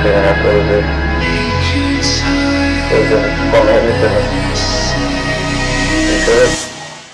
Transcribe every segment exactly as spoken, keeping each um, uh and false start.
and after it was it. It was a fun everything. You feel it?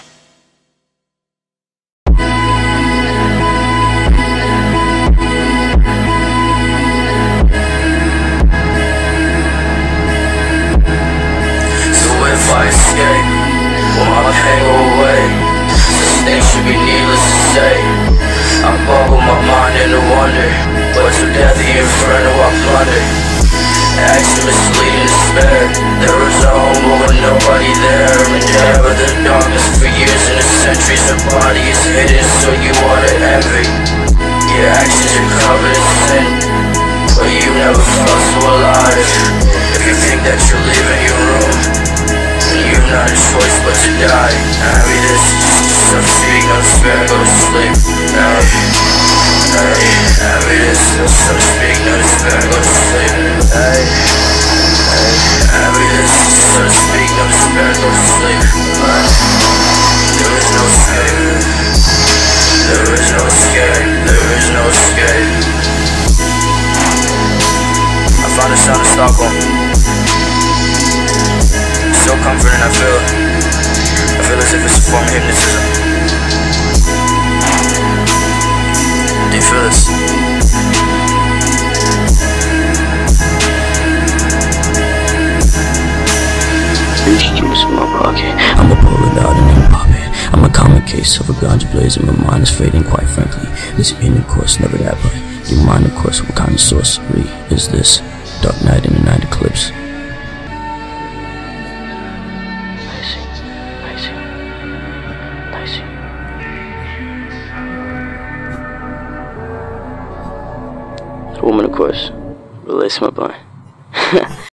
If I escape, will my pain go away? This thing should be needless to say. I boggle my mind into wonder, but to death the inferno I plunder. Action misleading despair. There was a home but with nobody there. Endeavor the darkness for years and centuries. Her body is hidden so you ought to envy. Your actions are covered in sin, but you never felt so alive. If you think that you're leaving your room, you've not a choice but to die. I mean this, so speak, no despair, go to sleep. Hey, hey, I mean this, so speak, no despair, go to sleep. Hey, hey, I mean this, so speak, no despair, go to sleep. There is no escape. There is no escape. There is no escape. I found the sound of Stockholm. So comforting, I feel I feel as if it's a form of hypnotism. Do you feel this? These juice in my pocket, I'm a pull it out and then pop it. I'm a common case of a ganja blaze and my mind is fading, quite frankly. This opinion, of course, never that, but your mind, of course, what kind of sorcery is this? Dark night and the night eclipse. The woman, of course, released my blunt.